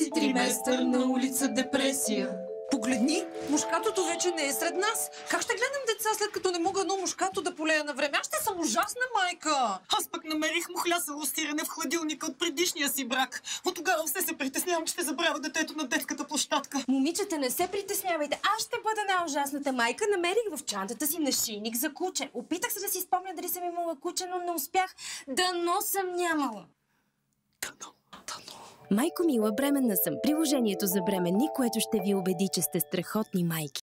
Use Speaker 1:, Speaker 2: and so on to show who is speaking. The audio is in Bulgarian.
Speaker 1: Трети триместър на улица депресия.
Speaker 2: Погледни, мушкатото вече не е сред нас. Как ще гледам деца, след като не мога едно мушкато да полея на време? Аз ще съм ужасна майка.
Speaker 3: Аз пък намерих мухлясало стирене в хладилника от предишния си брак. От тогава все се притеснявам, че ще забравя детето на детската площадка.
Speaker 4: Момичета, не се притеснявайте. Аз ще бъда най-ужасната майка. Намерих в чантата си нашийник за куче. Опитах се да си спомня дали съм имала куче, но не успях. Дано съм нямала.
Speaker 3: Дано.
Speaker 4: Майко мила, бременна съм. Приложението за бременни, което ще ви убеди, че сте страхотни майки.